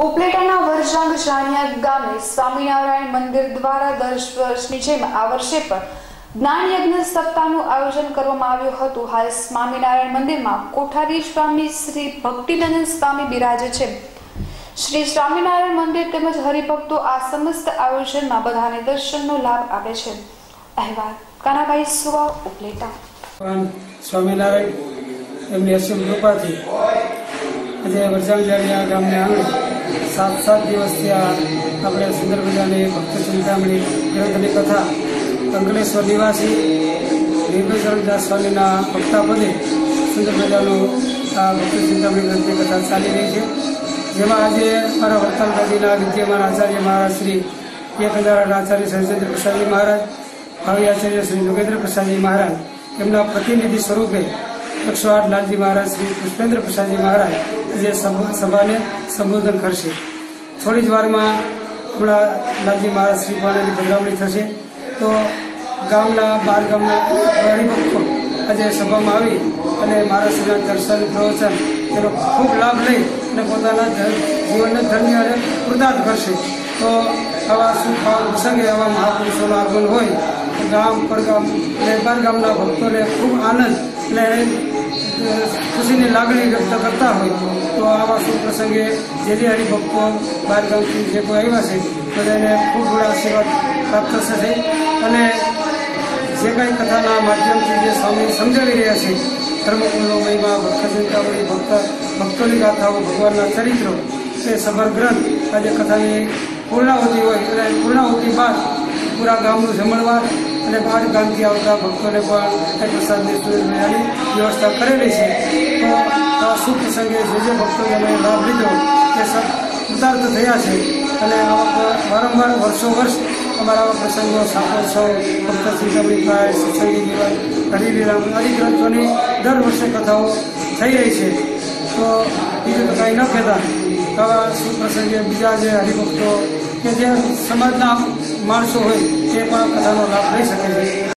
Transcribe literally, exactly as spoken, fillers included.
ઉપલેટાના વરજાંગ જાણિયા ગામે સ્વામિનારાયણ મંદિર દ્વારા દર વર્ષની જેમ આ વર્ષે પણ જ્ઞાન યજ્ઞ સપ્તાહનું આયોજન કરવામાં આવ્યું હતું। હાલ સ્વામિનારાયણ મંદિરમાં કોઠારી સ્વામી શ્રી ભક્તિનંદન સ્વામી બિરાજે છે। શ્રી સ્વામિનારાયણ મંદિર તેમજ હરિભક્તો આ સમસ્ત આયોજનમાં બધાને દર્શનનો લાભ આપે છે। અહેવાલ કાનાભાઈ સુવા, ઉપલેટા। સ્વામિનારાયણ એમની અસીમ કૃપાથી આજે વરજાંગ જાણિયા ગામને આંગણે સાત સાત દિવસથી આપણે સુંદર મજાની ભક્ત ચિંતામણી ગ્રંથની કથા અંકલેશ્વર નિવાસી નિર્ભયદાસ સ્વામીના ભક્તાપદે સુંદર મજાનું આ ભક્ત ચિંતામણી ગ્રંથની કથા ચાલી રહી છે, જેમાં આજે મારા વડતાલ નદીના વિદ્યમાન આચાર્ય મહારાજ શ્રી એકંદરાના આચાર્ય સહજેન્દ્ર પ્રસાદજી મહારાજ, ભાવિ આચાર્ય શ્રી યોગેન્દ્ર પ્રસાદજી મહારાજ એમના પ્રતિનિધિ સ્વરૂપે એકસો આઠ લાલજી મહારાજ શ્રી પુષ્પેન્દ્ર પ્રસાદજી મહારાજ જે સભાને સંબોધન કરશે। થોડી જ વારમાં હમણાં લાલજી મહારાજ શ્રી પાણીની પધરામણી થશે, તો ગામના બાર ગામના હરિભક્તો આજે સભામાં આવી અને મહારાજશ્રીના દર્શન પ્રવચન એનો ખૂબ લાભ લઈ અને પોતાના જીવનને ધન્ય અને કૃતાર્થ કરશે। તો આવા સુખ પ્રસંગે આવા મહાપુરુષોનું આગમન હોય તો ગામ પરગામ અને બાર ગામના ભક્તોને ખૂબ આનંદ અને ખુશીની લાગણી વ્યક્ત કરતા હોય તો આવા શુભ પ્રસંગે જે જે હરિભક્તો બાર ગામથી જે કોઈ આવ્યા છે બધાને ખૂબ ઘણા આશીર્વાદ પ્રાપ્ત થશે અને જે કાંઈ કથાના માધ્યમથી જે સ્વામી સમજાવી રહ્યા છે ધર્મકુળનો મહિમા, ભક્ત ચિંતામણી, ભક્ત ભક્તોની ગાથાઓ, ભગવાનના ચરિત્રો એ સબર ગ્રંથ આજે કથાની પૂર્ણાહુતિ હોય અને પૂર્ણાહુતિ બાદ પૂરા ગામનું જમણવાર અને બહાર ગામથી આવતા ભક્તોને પણ પ્રસાદની સુવિધાની વ્યવસ્થા કરેલી છે। તો આ શુભ પ્રસંગે જે જે ભક્તોએ અમે લાભ લીધો તે સબ કૃતાર્થ થયા છે અને વારંવાર વર્ષો વર્ષ અમારા આવા પ્રસંગો, શાકોત્સવ, ભક્ત ચિંતામણી થાય, સત્સંગી જીવન, હરિલીલામ આદિ ગ્રંથોની દર વર્ષે કથાઓ થઈ રહી છે। તો બીજું તો કાંઈ ન કહેતા આવા શુભ પ્રસંગે બીજા જે હરિભક્તો કે જે સમાજના માણસો હોય તે પણ કથાનો લાભ લઈ શકે છે।